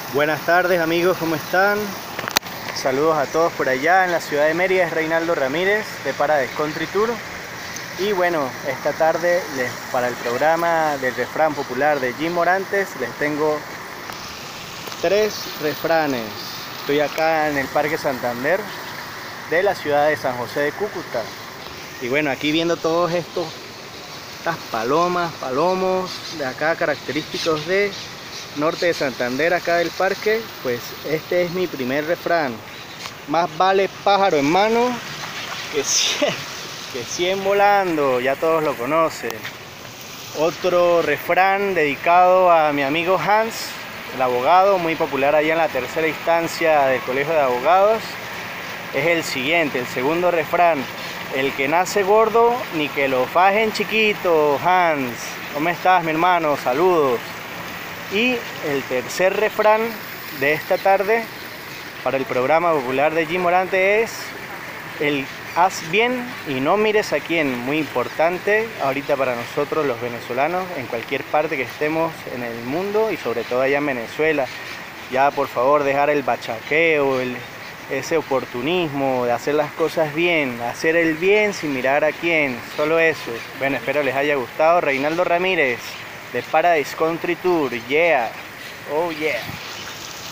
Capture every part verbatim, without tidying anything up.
Buenas tardes amigos, ¿cómo están? Saludos a todos por allá en la ciudad de Mérida. Es Reinaldo Ramírez de Paradise Country Tour. Y bueno, esta tarde les, para el programa del refrán popular de Jim Morantes les tengo tres refranes. Estoy acá en el Parque Santander de la ciudad de San José de Cúcuta. Y bueno, aquí viendo todos estos estas palomas, palomos de acá característicos de norte de Santander, acá del parque, pues este es mi primer refrán: más vale pájaro en mano que cien, que cien volando. Ya todos lo conocen. Otro refrán dedicado a mi amigo Hans, el abogado, muy popular allá en la tercera instancia del Colegio de Abogados, es el siguiente, el segundo refrán: el que nace gordo, ni que lo fajen chiquito. Hans, ¿cómo estás, mi hermano? Saludos. Y el tercer refrán de esta tarde para el programa popular de Jim Morantes es el haz bien y no mires a quién. Muy importante ahorita para nosotros los venezolanos, en cualquier parte que estemos en el mundo y sobre todo allá en Venezuela. Ya por favor dejar el bachaqueo, el, ese oportunismo de hacer las cosas bien, hacer el bien sin mirar a quién, solo eso. Bueno, espero les haya gustado. Reinaldo Ramírez de Paradise Country Tour, yeah, oh yeah.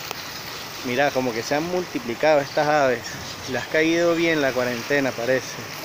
Mira, como que se han multiplicado estas aves, les ha caído bien la cuarentena, parece.